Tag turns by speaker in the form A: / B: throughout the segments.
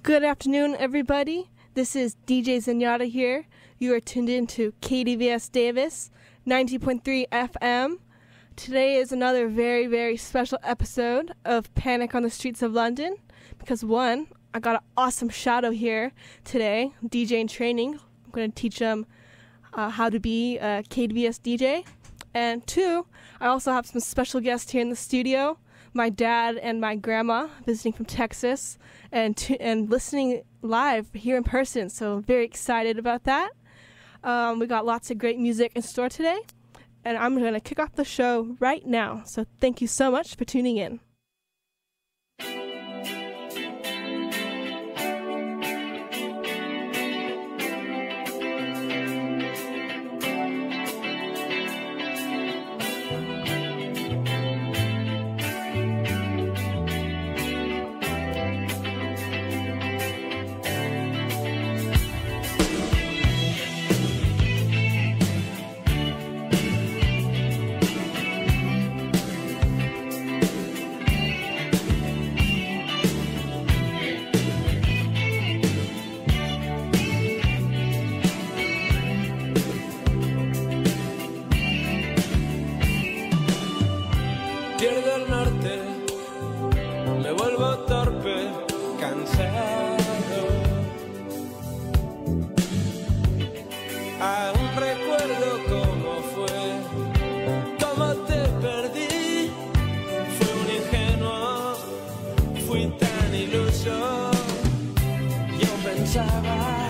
A: Good afternoon, everybody. This is DJ Zenyatta here. You are tuned in to KDVS Davis, 90.3 FM. Today is another very, very special episode of Panic on the Streets of London because, one, I got an awesome shadow here today, DJ in training. I'm going to teach them how to be a KDVS DJ. And two, I also have some special guests here in the studio. My dad and my grandma visiting from Texas and listening live here in person. So very excited about that. We got lots of great music in store today. And I'm going to kick off the show right now. So thank you so much for tuning in.
B: Pierdo el norte, me vuelvo torpe, cansado. Aún recuerdo cómo fue, cómo te perdí. Fui un ingenuo, fui tan iluso. Yo pensaba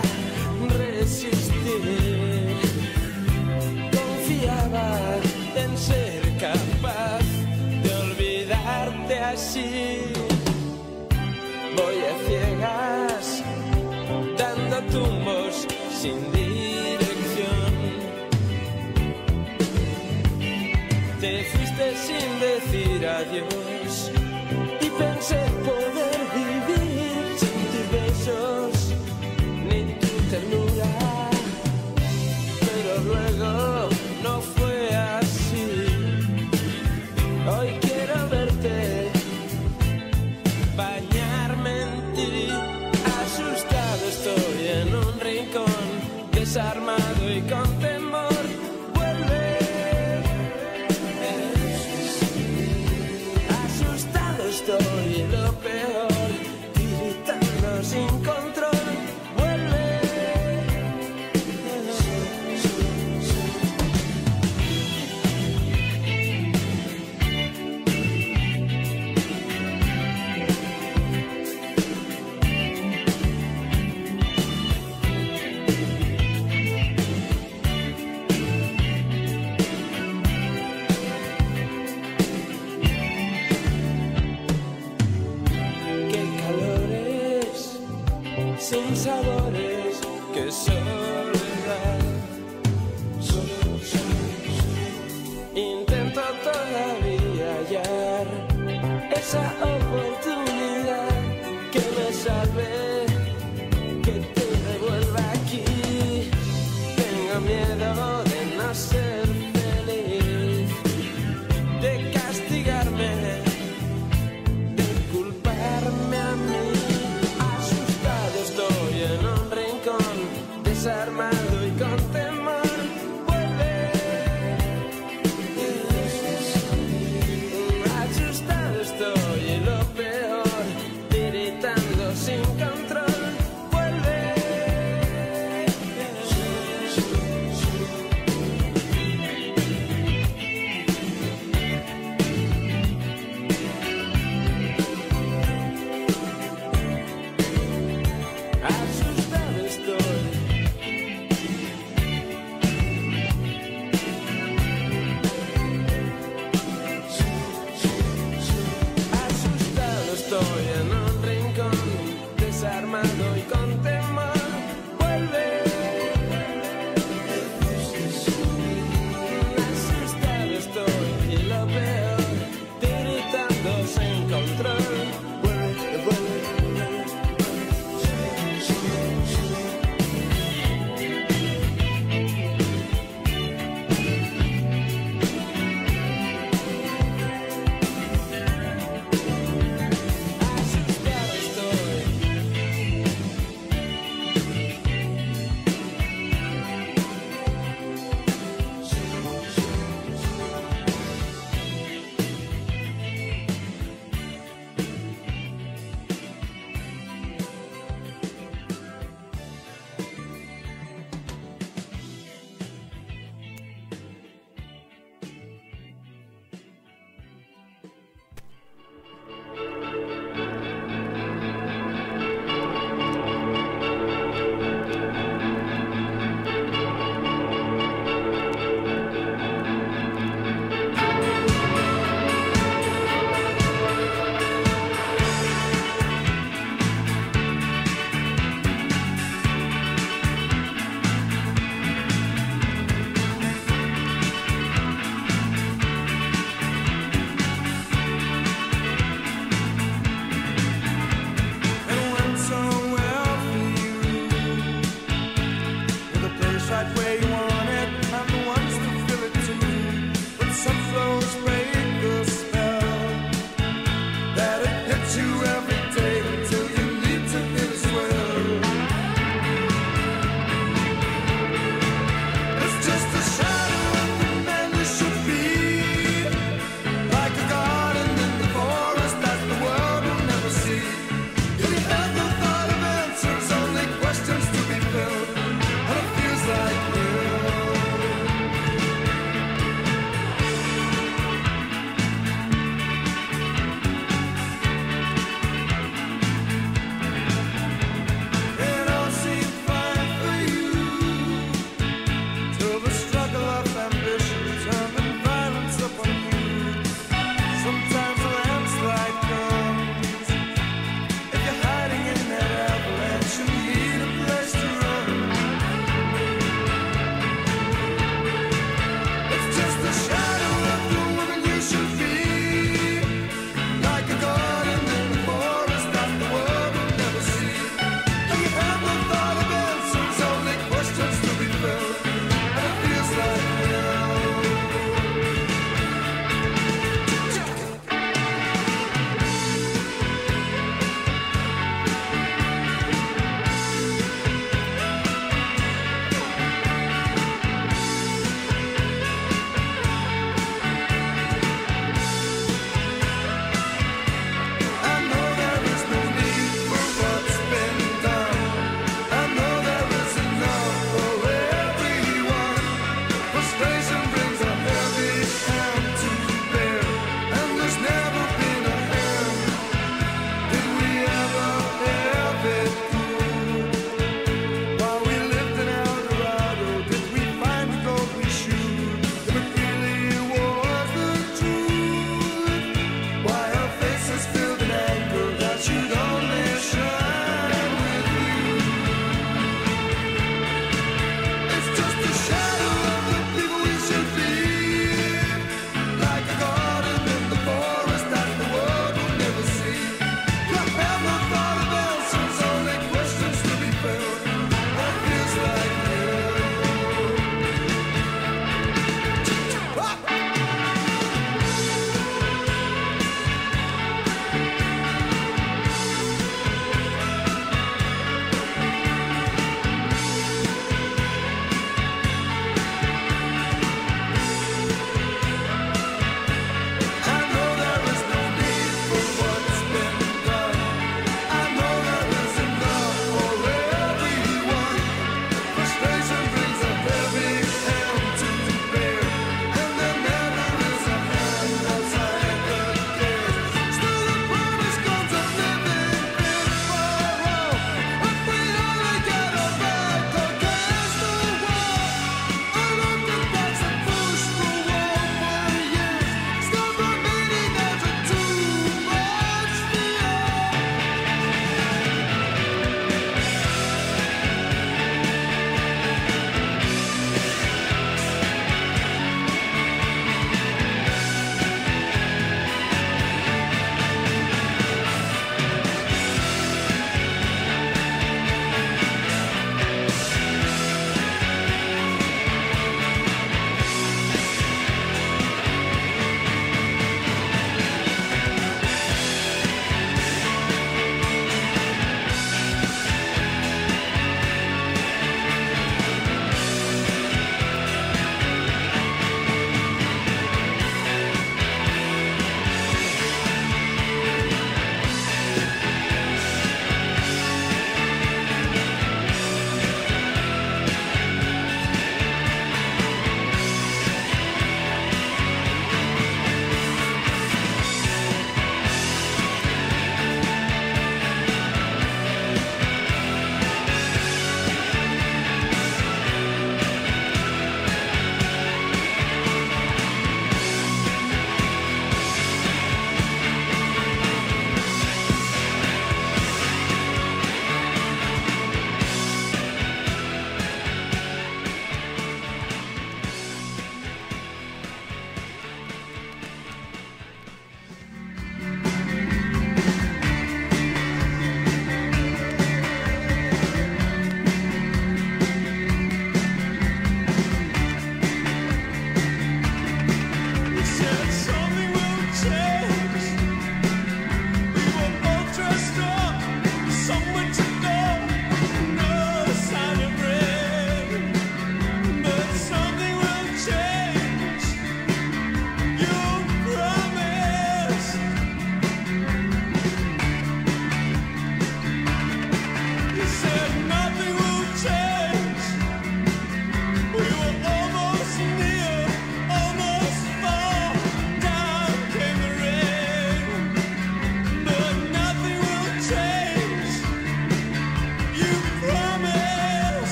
B: resistir, confiaba en ser capaz así. Voy a ciegas, dando tumbos sin dirección. Te fuiste sin decir adiós y pensé poder vivir sin tus besos ni tu ternura, pero luego no fue así. Hoy quiero verte, bañarme en ti. Asustado estoy en un rincón, desarmado y con temor. Vuelve. Asustado estoy, lo peor, gritando sin control. Sin sabores, que soledad. Intento todavía hallar esa oportunidad que me salve, que te devuelva aquí. Tengo miedo de no ser feliz, de castigarme, de culparme a mí. Estoy en un rincón, desarmado y con temor. Vuelve. Asustado estoy y lo peor, gritando sin control. Vuelve. Asustado estoy. Asustado estoy en un rincón,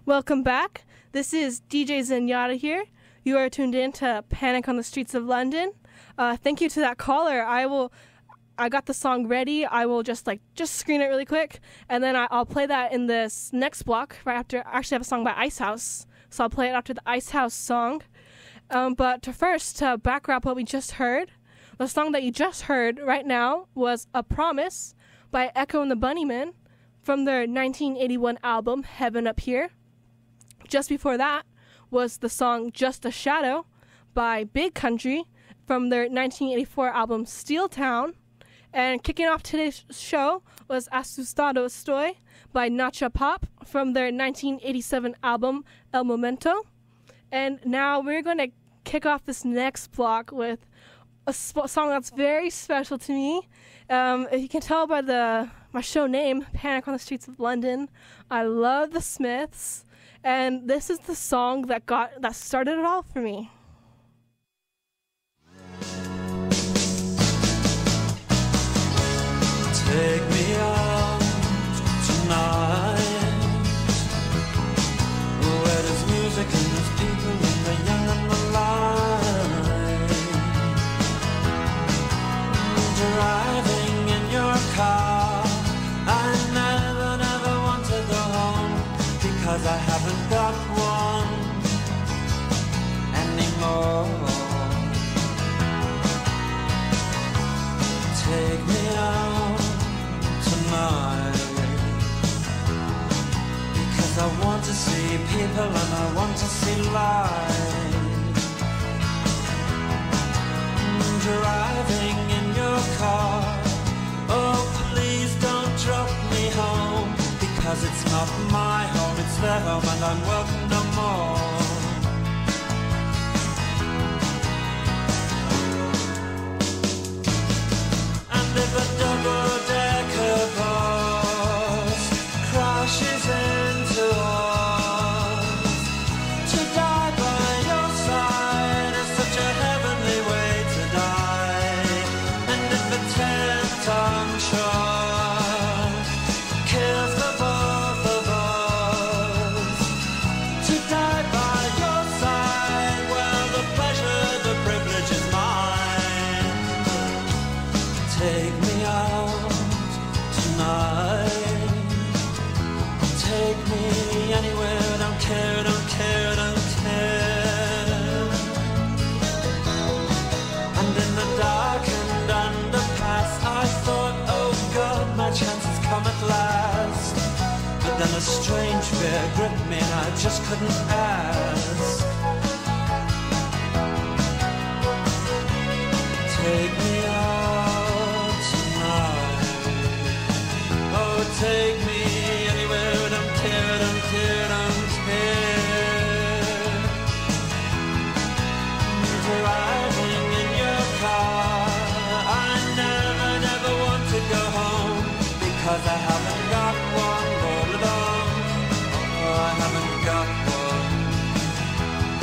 A: Welcome back. This is DJ Zenyatta here. You are tuned in to Panic on the Streets of London. Thank you to that caller. I got the song ready. I will just screen it really quick, and then I'll play that in this next block right after. I actually have a song by Icehouse, so I'll play it after the Icehouse song. But to back up what we just heard, the song that you just heard right now was A Promise by Echo and the Bunnymen from their 1981 album Heaven Up Here. Just before that was the song Just a Shadow by Big Country from their 1984 album Steel Town. And kicking off today's show was Asustado Estoy by Nacha Pop from their 1987 album El Momento. And now we're going to kick off this next block with a song that's very special to me. If you can tell by my show name, Panic on the Streets of London, I love the Smiths. And this is the song that started it all for me.
B: Take me out tonight, where there's music and there's people and the young and the light. Driving in your car, I never want to go home, because I haven't got one anymore. Take me out tonight, because I want to see people and I want to see light. Driving in your car, oh please don't drop me home, because it's not my home, it's their home, and I'm welcome no more. And if a double-decker bus crashes into us, to die by your side is such a heavenly way to die. And if a 10-ton truck kills the both of us, to die by your side, well, the pleasure, the privilege is mine. Take me out tonight, take me anywhere, don't care, don't care, don't care. And in the darkened underpass, I thought, oh God, my chance has come at last. But then a strange fear gripped me and I just couldn't ask. Take me out tonight, oh take me anywhere, don't care, don't care, don't care. Driving in your car, I never want to go home, because I haven't got one all alone. Oh, I haven't got one.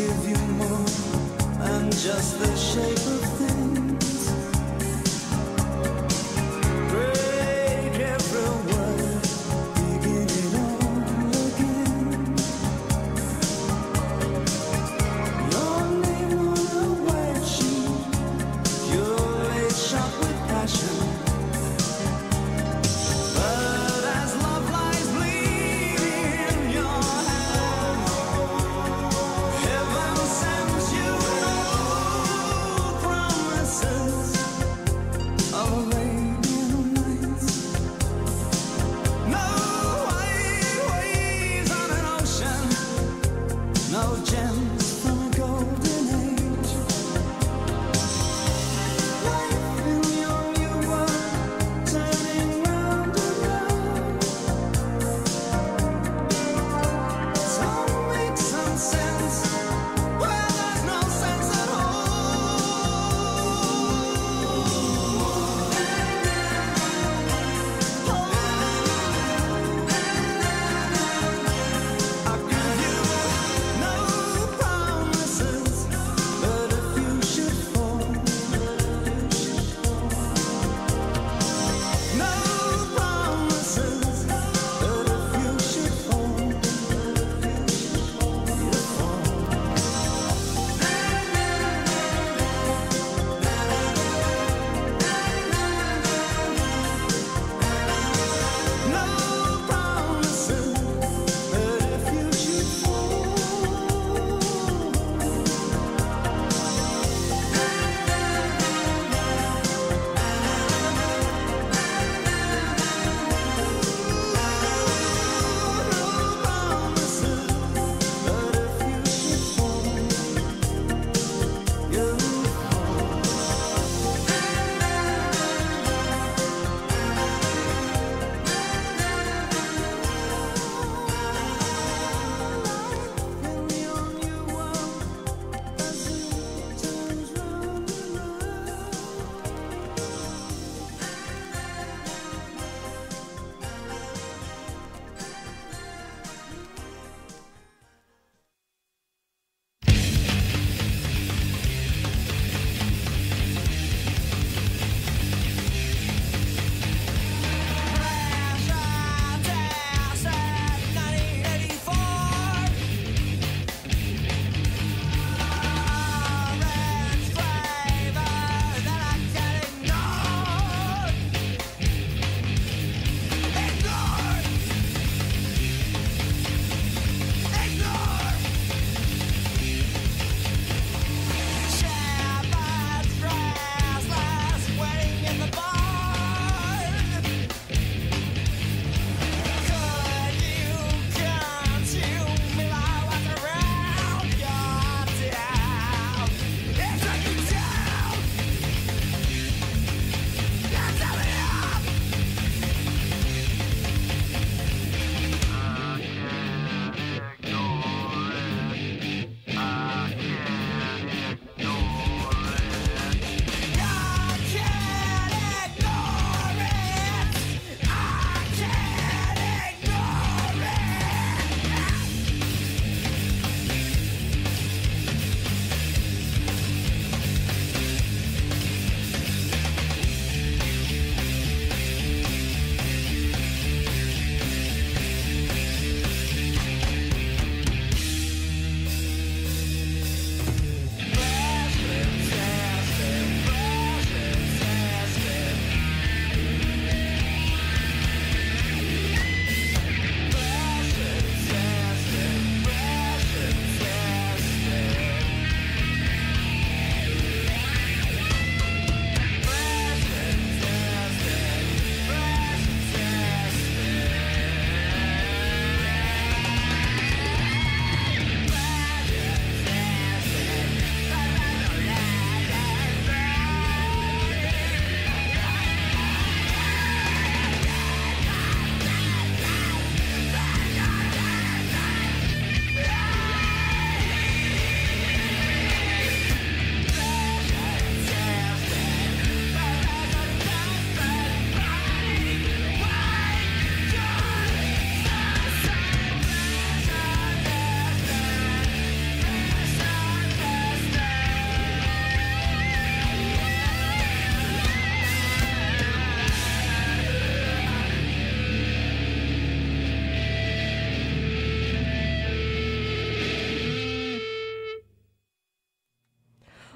B: give you more than just the shape of things. Break every word, begin it all again. Your name on a white sheet, purely shot with passion. But as love lies bleeding in your hand, heaven sends you a note from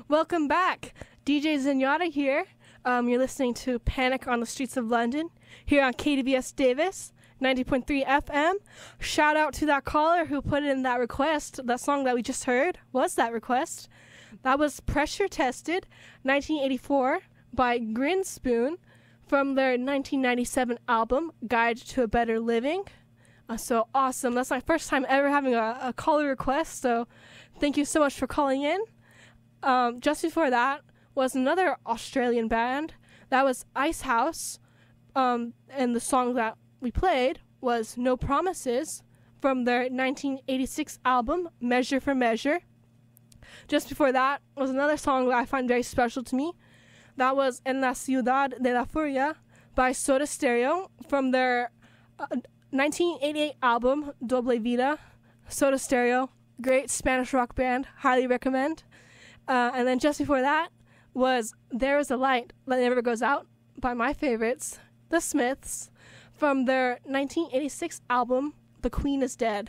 A: Welcome back. DJ Zenyatta here. You're listening to Panic on the Streets of London here on KDVS Davis, 90.3 FM. Shout out to that caller who put in that request. That song that we just heard was that request. That was Pressure Tested, 1984 by Grinspoon from their 1997 album, Guide to a Better Living. So awesome. That's my first time ever having a caller request, so thank you so much for calling in. Just before that was another Australian band. That was Ice House, and the song that we played was No Promises from their 1986 album, Measure for Measure. Just before that was another song that I find very special to me. That was En la Ciudad de la Furia by Soda Stereo from their 1988 album, Doble Vida. Soda Stereo, great Spanish rock band, highly recommend. And then just before that was There Is a Light That Never Goes Out by my favorites, The Smiths, from their 1986 album, The Queen is Dead.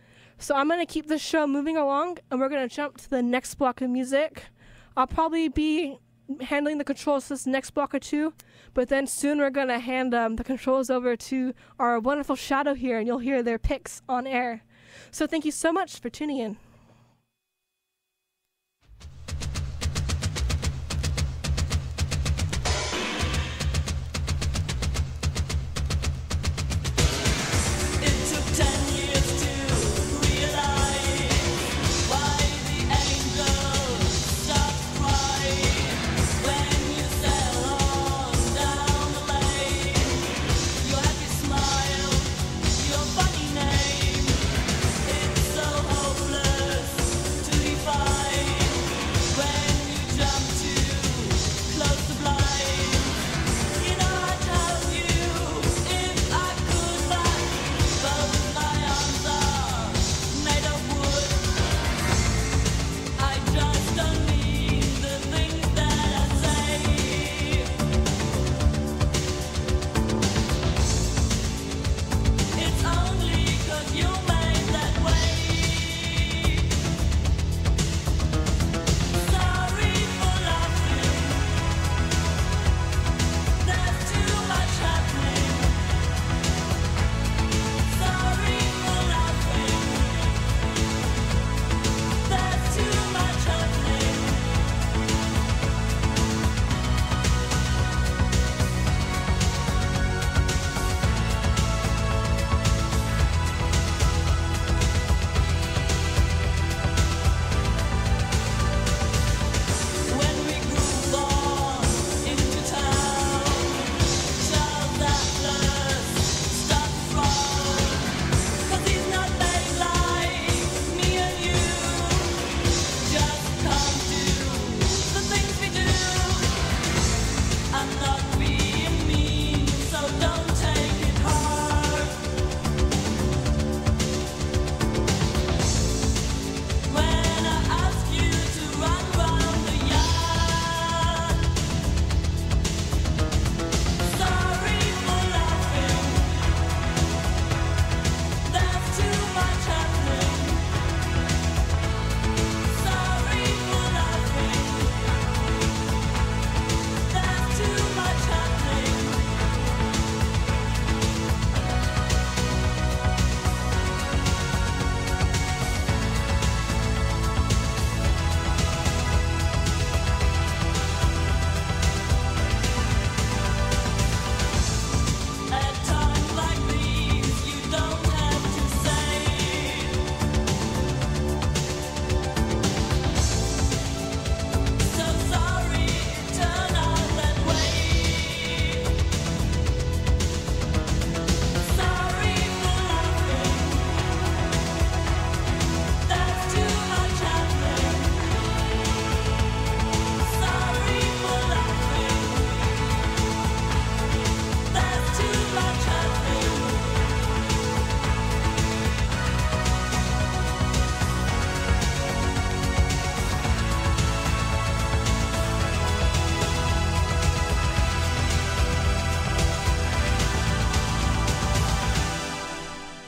A: So I'm going to keep this show moving along, and we're going to jump to the next block of music. I'll probably be handling the controls this next block or two, but then soon we're going to hand the controls over to our wonderful Shadow here, and you'll hear their picks on air. So thank you so much for tuning in.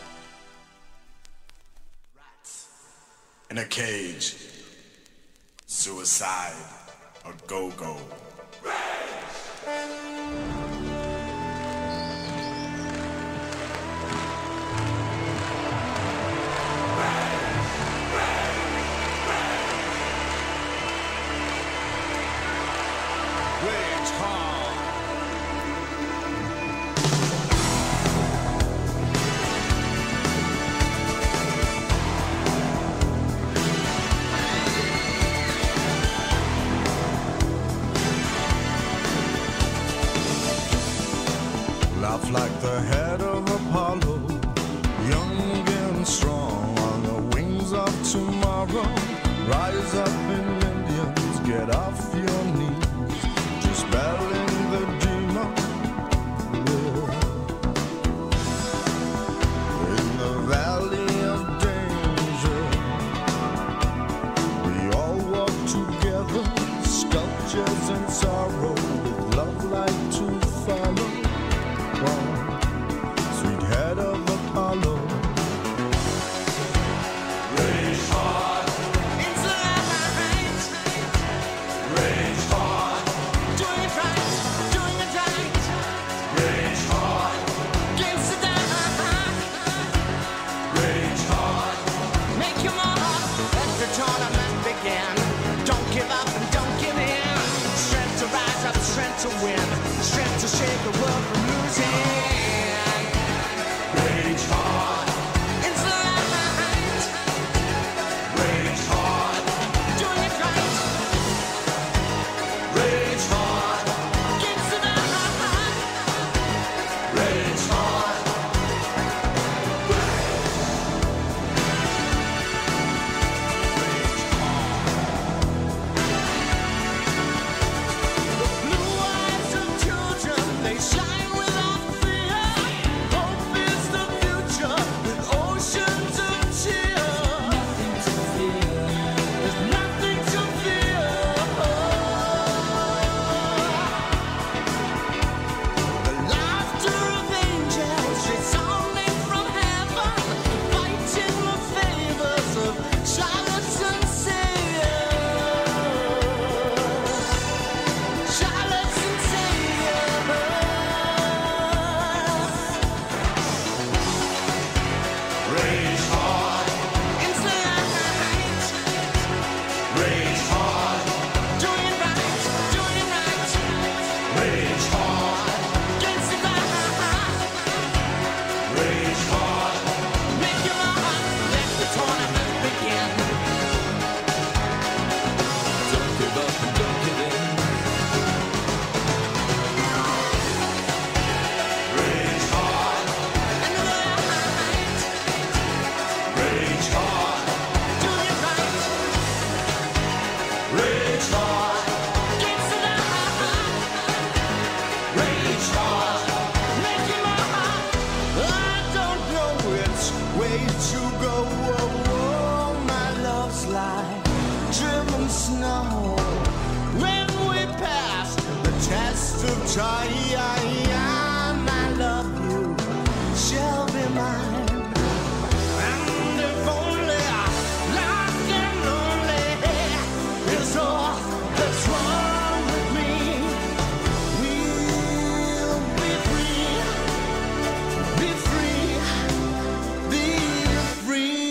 C: in a cage. Suicide or go-go. Rage hard. Laugh like the head of Apollo, young and strong on the wings of tomorrow. Rise up in Indians, get off your knees, just battling the demon. In the valley of danger, we all walk together, sculptures in sorrow, with love like to follow. Sweet head of Apollo. Rage hard into the night. Rage hard, doing it right, doing it right. Rage hard against the dark. Rage hard, make your mark. Let the tournament begin. Don't give up and don't give in. Strength to rise up, strength to win, strength to shake the world from losing. Rage hard into the night. Rage hard, doing it right. Rage hard against the dark. Rage hard. Blue eyes of children, they shine without fear. Hope is the future with oceans of cheer. Nothing to fear. There's nothing to fear. The laughter of angels resounding from heaven, fighting the favors of charlatans and saviors. Charlottes and saviors. Rage hard into the night. Rage hard, doing it right, doing it right. Rage hard against the dark. Rage hard, make your mark, let the tournament begin. Don't give up and don't give in. Rage hard into the night. Rage hard, doing it right. Rage hard against the dark. Rage hard, make your mark. I don't know which way to go. My love's like driven snow. When we pass the test of time, I love you shall be mine. And if only lost and lonely is all that's wrong with me, we'll be free, be free, be free.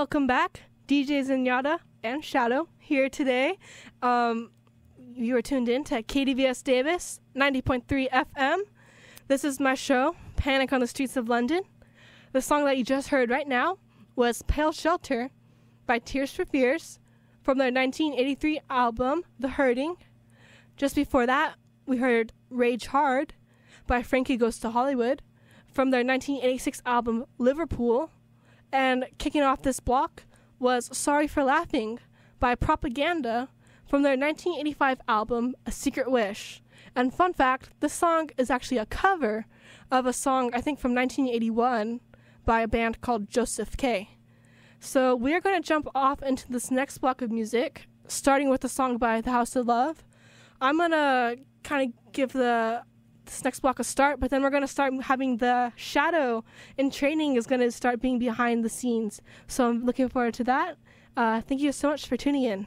A: Welcome back, DJ Zenyatta and Shadow here today. You are tuned in to KDVS Davis, 90.3 FM. This is my show, Panic on the Streets of London. The song that you just heard right now was Pale Shelter by Tears for Fears from their 1983 album, The Hurting. Just before that, we heard Rage Hard by Frankie Goes to Hollywood from their 1986 album, Liverpool. And kicking off this block was Sorry for Laughing by Propaganda from their 1985 album, A Secret Wish. And fun fact, this song is actually a cover of a song, I think, from 1981 by a band called Joseph K. So we're going to jump off into this next block of music, starting with a song by The House of Love. I'm going to kind of give this next block a start, but then we're going to start having the Shadow in training is going to start being behind the scenes. So I'm looking forward to that. Thank you so much for tuning in.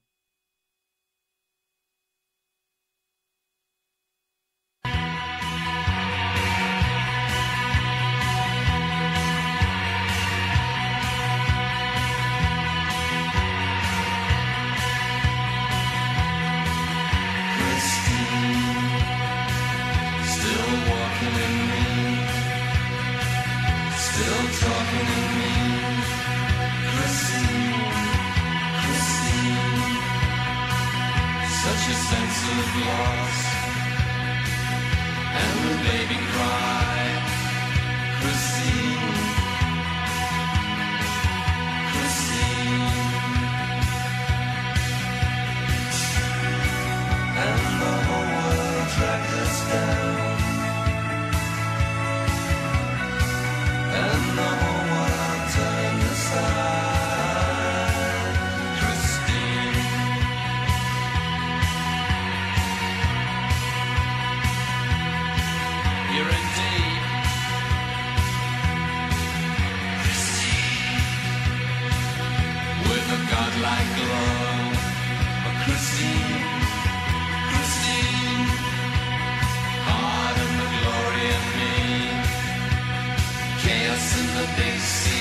B: Talking to me, Christine, such a sense of loss, and the baby cry, Christine, and the whole world dragged us down. And the whole world turned aside, Christine. You're in deep, Christine, with a godlike glow, Christine, heart and the glory in me. Chaos in the big sea.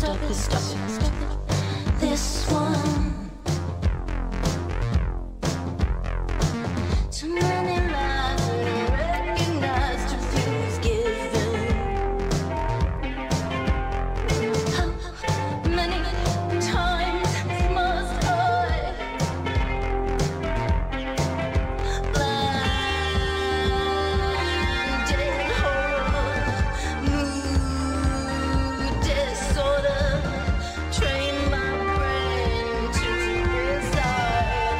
C: This one. Too many lies unrecognized, too few is given. How many times must I blinded horror, mood disorder, train my brain to reside.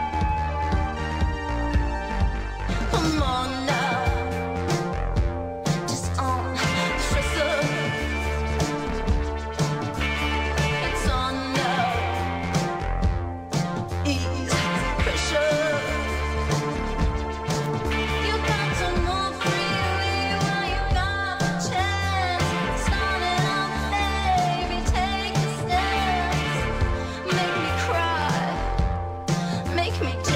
C: Come on now, just undress up. It's on now, ease pressure. You got to move freely while you got the chance. Start it off, baby, take the steps. Make me cry, make me dance.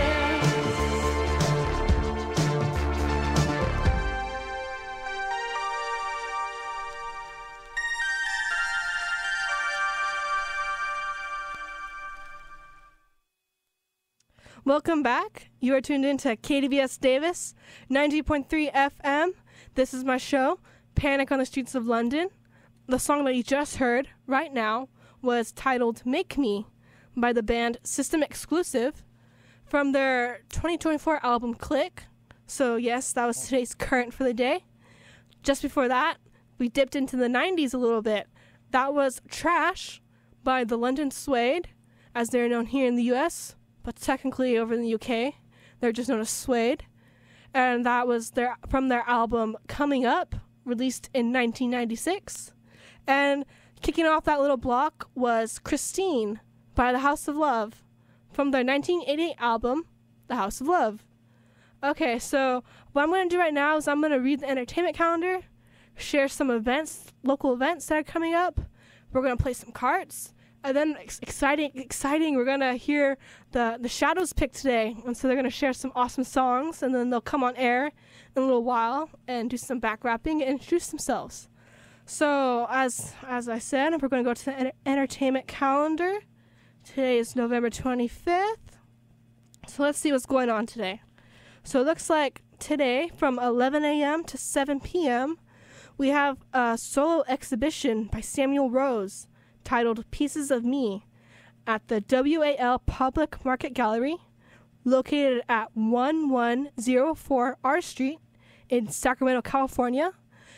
A: Welcome back. You are tuned into KDVS Davis, 90.3 FM. This is my show, Panic on the Streets of London. The song that you just heard right now was titled Make Me by the band System Exclusive from their 2024 album Click. So yes, that was today's current for the day. Just before that, we dipped into the 90s a little bit. That was Trash by the London Suede, as they're known here in the US, but technically over in the UK, they're just known as Suede. And that was from their album Coming Up, released in 1996. And kicking off that little block was Christine by The House of Love from their 1988 album, The House of Love. Okay, so what I'm going to do right now is I'm going to read the entertainment calendar, share some events, local events that are coming up. We're going to play some cards. And then exciting, we're going to hear the Shadows pick today. And so they're going to share some awesome songs, and then they'll come on air in a little while and do some back rapping and introduce themselves. So as I said, we're going to go to the entertainment calendar. Today is November 25th. So let's see what's going on today. So it looks like today from 11 a.m. to 7 p.m., we have a solo exhibition by Samuel Rose titled Pieces of Me at the WAL Public Market Gallery, located at 1104 R Street in Sacramento, California,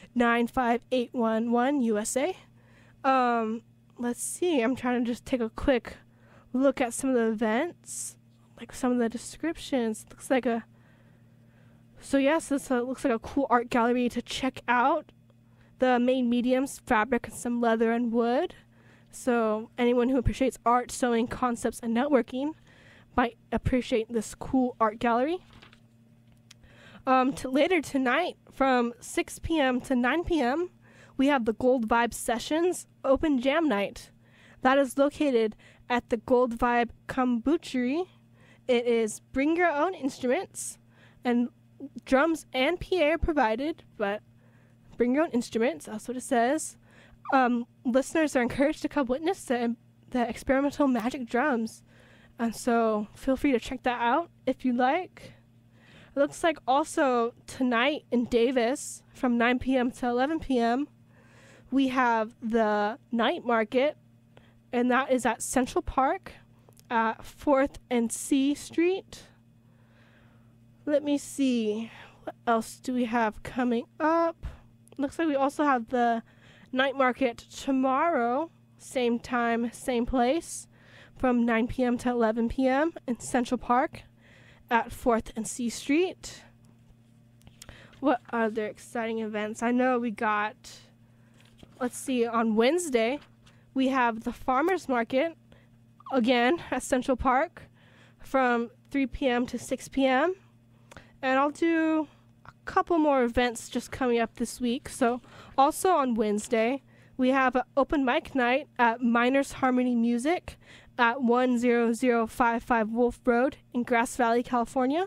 A: 95811 USA. Let's see, I'm trying to just take a quick look at some of the events, like some of the descriptions. Looks like this looks like a cool art gallery to check out. The main mediums, fabric, and some leather and wood. So anyone who appreciates art, sewing, concepts, and networking might appreciate this cool art gallery. Later tonight, from 6 p.m. to 9 p.m., we have the Gold Vibe Sessions Open Jam Night. That is located at the Gold Vibe Kombuchery. It is bring your own instruments, and drums and PA are provided, but bring your own instruments, that's what it says. Listeners are encouraged to come witness the experimental magic drums. And so feel free to check that out if you like. It looks like also tonight in Davis from 9 p.m. to 11 p.m. we have the night market, and that is at Central Park at 4th and C Street. Let me see. What else do we have coming up? Looks like we also have the night market tomorrow, same time, same place, from 9 p.m. to 11 p.m. in Central Park at 4th and C Street. What other exciting events? I know we got, let's see, on Wednesday, we have the Farmers Market, again, at Central Park, from 3 p.m. to 6 p.m. And I'll do couple more events just coming up this week. So also on Wednesday, we have an open mic night at Miners Harmony Music at 10055 Wolf Road in Grass Valley, California.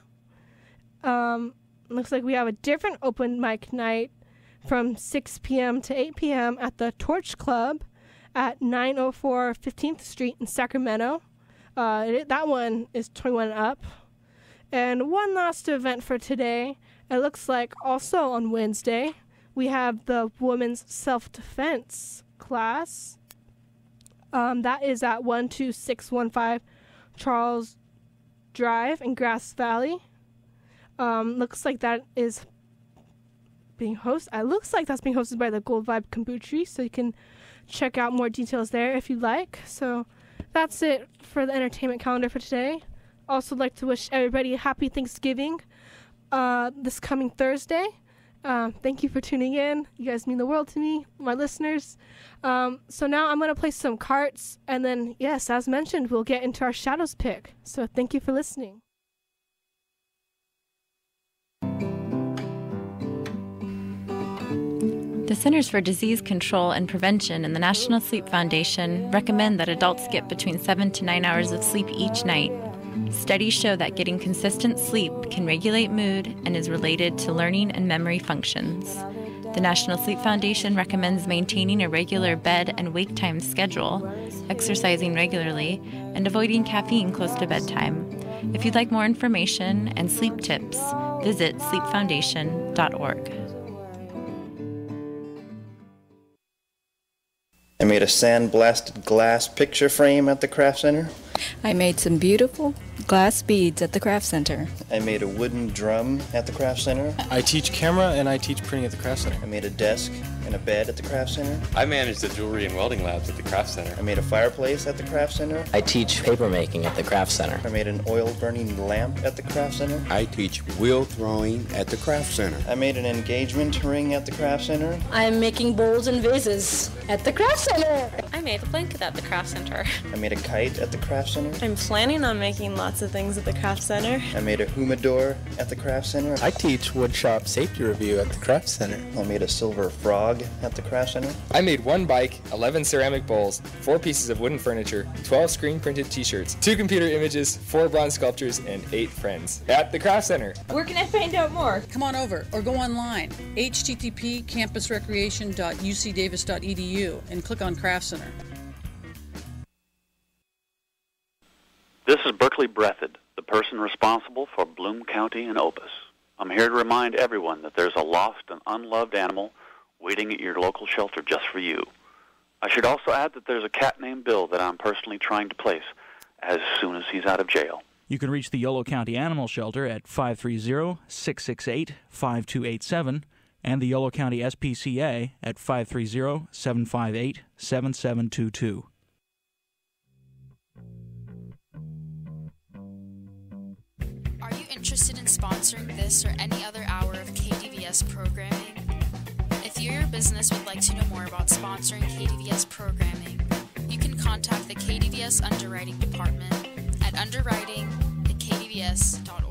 A: Looks like we have a different open mic night from 6 p.m. to 8 p.m. at the Torch Club at 904 15th Street in Sacramento. That one is 21 and up. And one last event for today. It looks like also on Wednesday, we have the Women's Self-Defense class. That is at 12615 Charles Drive in Grass Valley. Looks like that is being hosted. Looks like that's being hosted by the Gold Vibe Kombucha, so you can check out more details there if you'd like. So that's it for the entertainment calendar for today. Also like to wish everybody a happy Thanksgiving this coming Thursday. Thank you for tuning in. You guys mean the world to me, my listeners. So now I'm going to play some cards, and then, yes, as mentioned, we'll get into our Shadows pick. So thank you for listening.
D: The Centers for Disease Control and Prevention and the National Sleep Foundation recommend that adults get between 7 to 9 hours of sleep each night. Studies show that getting consistent sleep can regulate mood and is related to learning and memory functions. The National Sleep Foundation recommends maintaining a regular bed and wake time schedule, exercising regularly, and avoiding caffeine close to bedtime. If you'd like more information and sleep tips, visit sleepfoundation.org.
E: I made a sandblasted glass picture frame at the Craft Center.
F: I made some beautiful glass beads at the Craft Center.
E: I made a wooden drum at the Craft Center.
G: I teach camera and I teach printing at the Craft Center.
E: I made a desk and a bed at the Craft Center.
H: I manage the jewelry and welding labs at the Craft Center.
E: I made a fireplace at the Craft Center.
I: I teach paper making at the Craft Center.
E: I made an oil burning lamp at the Craft Center.
J: I teach wheel throwing at the Craft Center.
E: I made an engagement ring at the Craft Center.
K: I'm making bowls and vases at the Craft Center.
L: I made a blanket at the Craft Center.
E: I made a kite at the Craft Center.
L: I'm planning on making lots of things at the Craft Center.
E: I made a humidor at the Craft Center.
G: I teach woodshop safety review at the Craft Center.
E: I made a silver frog at the Craft Center.
M: I made 1 bike, 11 ceramic bowls, 4 pieces of wooden furniture, 12 screen printed t-shirts, 2 computer images, 4 bronze sculptures, and 8 friends at the Craft Center.
L: Where can I find out more?
N: Come on over or go online, http://campusrecreation.ucdavis.edu and click on Craft Center.
O: This is Berkeley Breathed, the person responsible for Bloom County and Opus. I'm here to remind everyone that there's a lost and unloved animal waiting at your local shelter just for you. I should also add that there's a cat named Bill that I'm personally trying to place as soon as he's out of jail.
P: You can reach the Yolo County Animal Shelter at 530-668-5287 and the Yolo County SPCA at 530-758-7722.
Q: Are you interested in sponsoring this or any other hour of KDVS programming? If you or your business would like to know more about sponsoring KDVS programming, you can contact the KDVS Underwriting Department at underwriting@kdvs.org.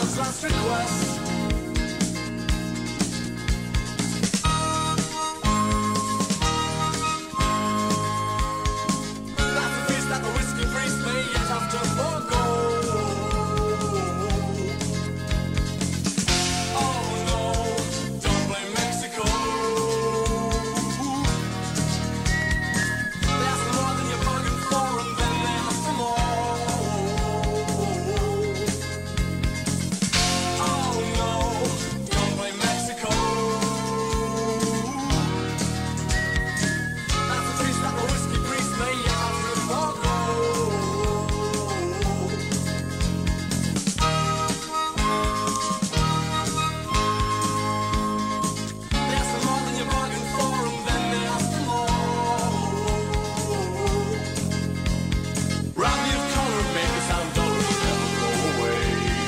C: man's last request. That's a feast that the whiskey priest may yet have to forego. Oh no, don't blame Mexico. They ask for more than you bargained for, and then they ask for more. Oh no, don't blame Mexico. That's a feast that the whiskey priest may yet have to forego. They ask for more than you bargained for, and then they ask for more. Rob me of color and make it sound dull, it'll never go away.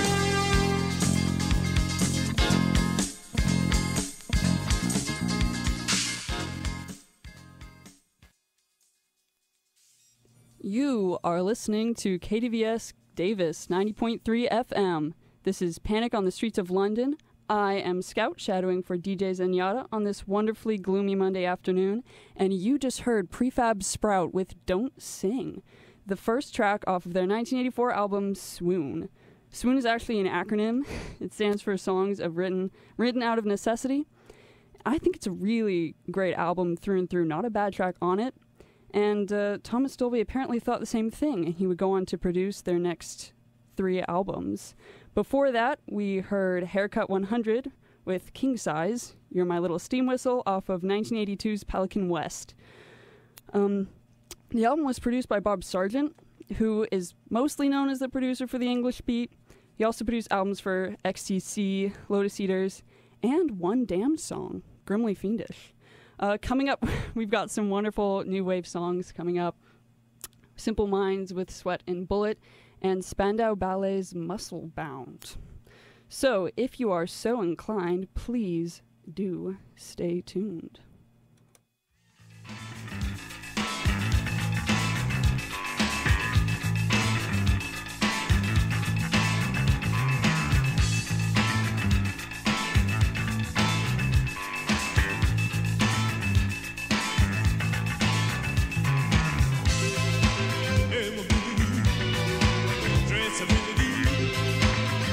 R: You are listening to KDVS Davis 90.3 FM. This is Panic on the Streets of London. I am Scout, shadowing for DJ Zenyatta on this wonderfully gloomy Monday afternoon, and you just heard Prefab Sprout with Don't Sing, the first track off of their 1984 album Swoon. Swoon is actually an acronym. It stands for Songs of Written Out of Necessity. I think it's a really great album through and through, not a bad track on it. And Thomas Dolby apparently thought the same thing, and he would go on to produce their next 3 albums. Before that, we heard Haircut 100 with King Size, You're My Little Steam Whistle, off of 1982's Pelican West. The album was produced by Bob Sargent, who is mostly known as the producer for the English Beat. He also produced albums for XTC, Lotus Eaters, and One Damned Song, Grimly Fiendish. Coming up, we've got some wonderful new wave songs coming up. Simple Minds with Sweat and Bullet, and Spandau Ballet's Muscle Bound. So, if you are so inclined, please do stay tuned.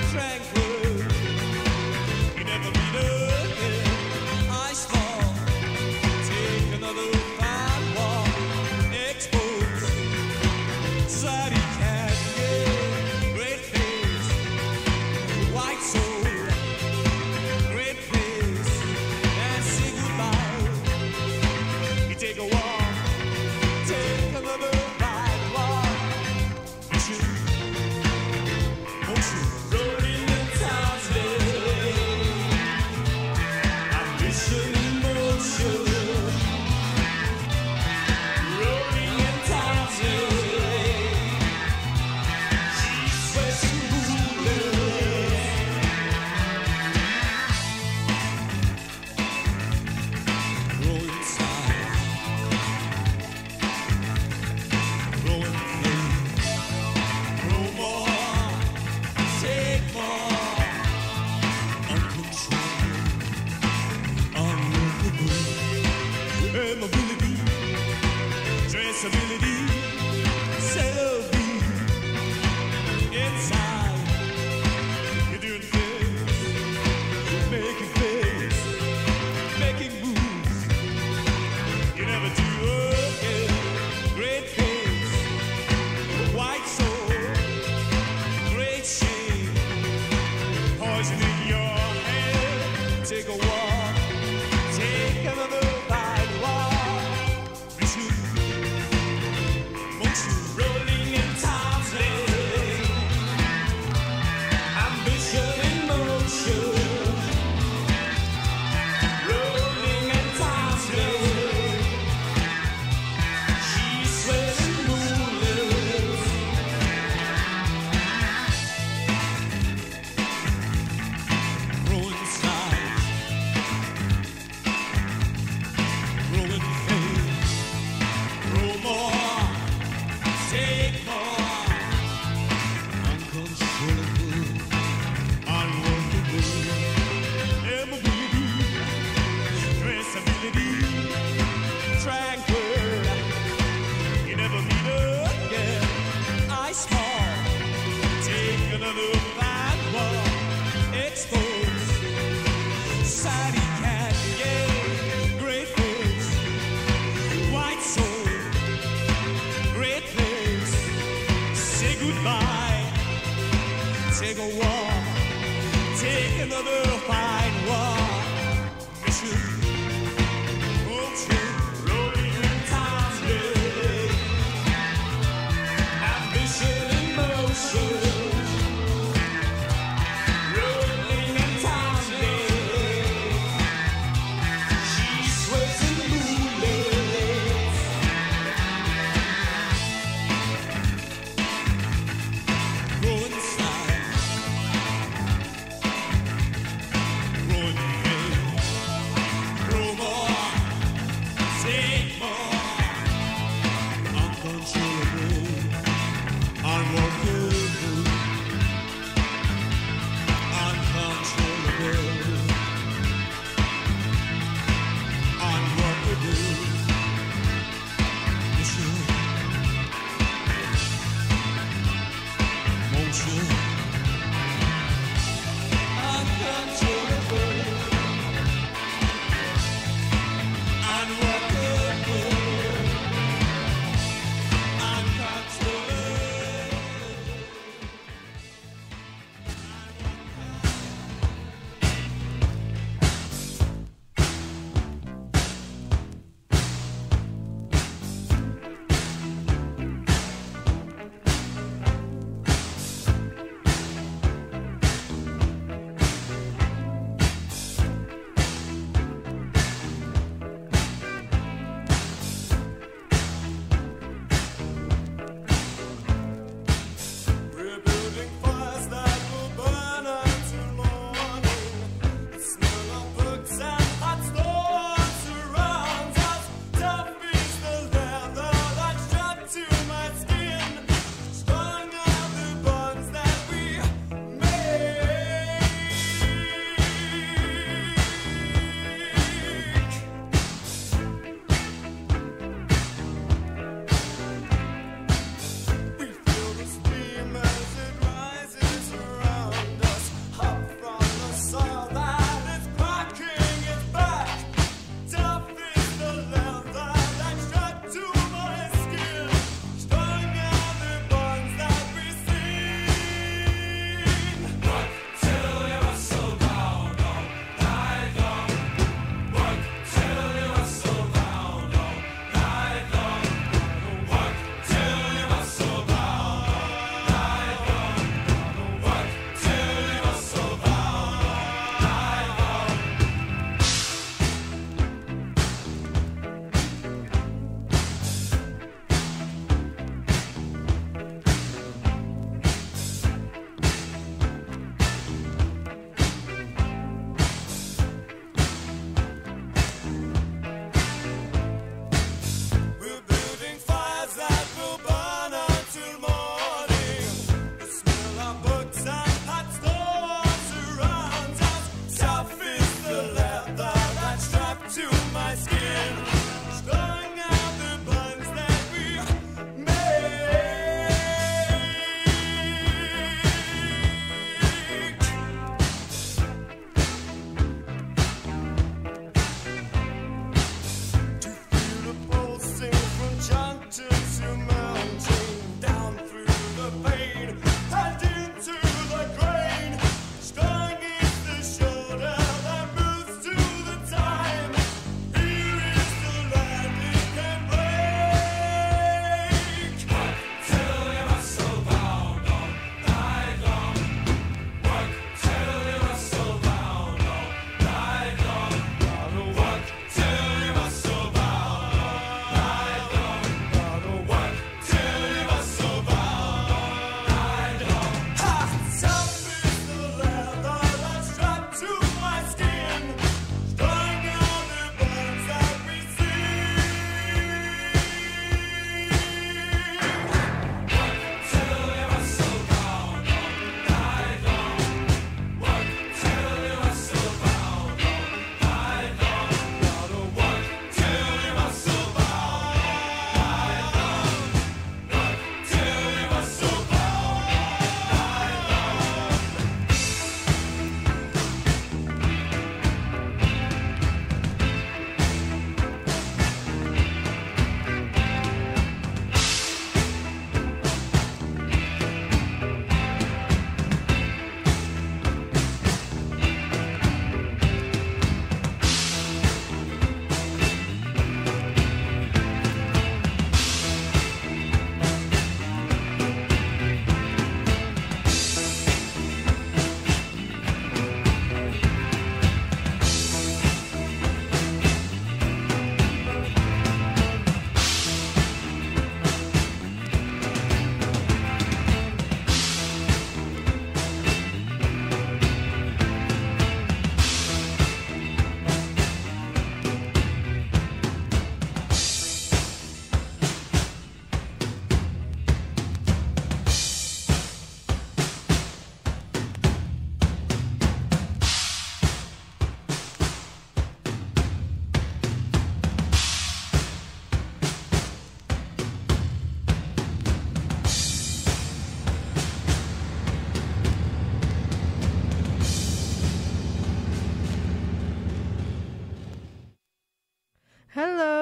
C: Tranquil, you never meet again. Ice fall. another fine one exposed. Sadie cat, yeah, great face, white soul, great place. Say goodbye, take a walk, take another fine walk. Mission, ocean, rolling in time's day, ambition in motion.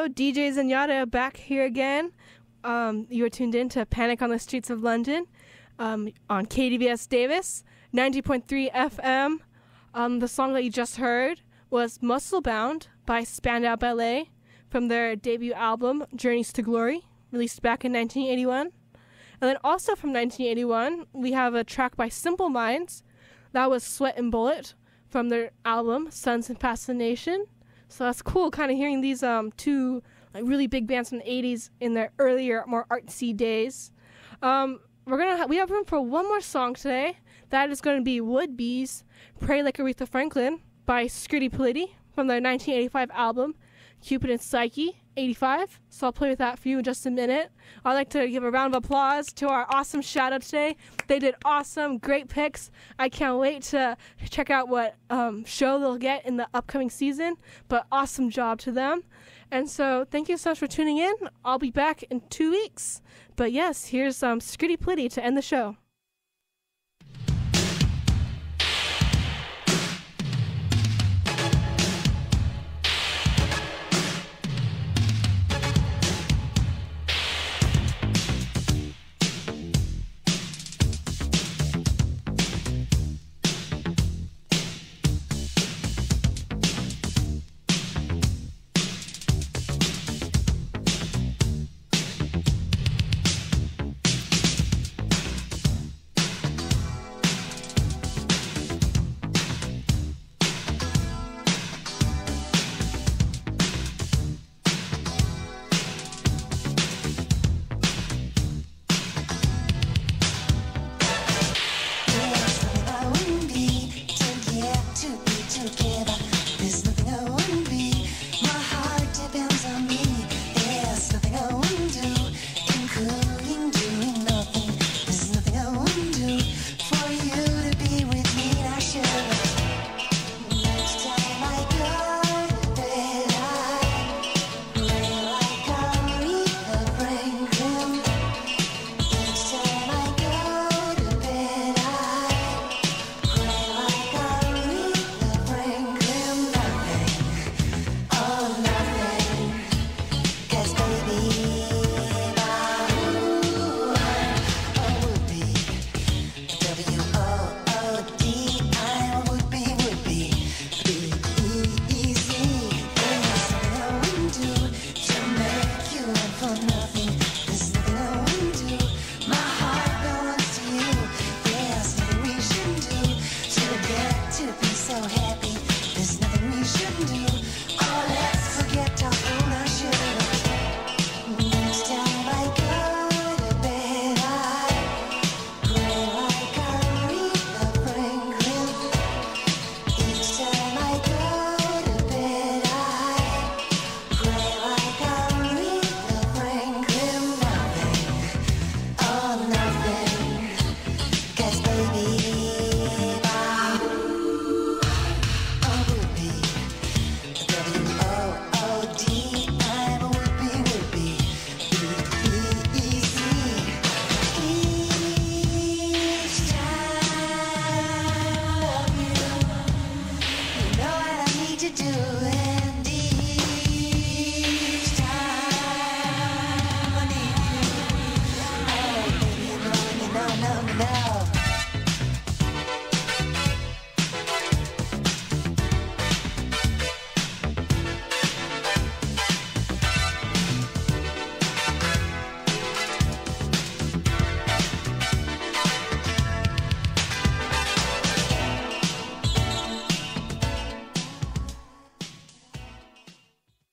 A: DJ Zenyatta back here again. You are tuned in to Panic on the Streets of London on KDVS Davis, 90.3 FM. The song that you just heard was Muscle Bound by Spandau Ballet from their debut album, Journeys to Glory, released back in 1981. And then also from 1981, we have a track by Simple Minds. That was Sweat and Bullet from their album, Suns and Fascination. So that's cool, kind of hearing these two really big bands from the 80s in their earlier, more artsy days. We have room for one more song today. That is going to be Wood Bees, Pray Like Aretha Franklin by Scritti Politti from their 1985 album, Cupid and Psyche, 85. So I'll play with that for you in just a minute. I'd like to give a round of applause to our awesome shout-out today. They did awesome, great picks. I can't wait to check out what show they'll get in the upcoming season, but awesome job to them. And so thank you so much for tuning in. I'll be back in 2 weeks. But yes, here's Scritti Politti to end the show.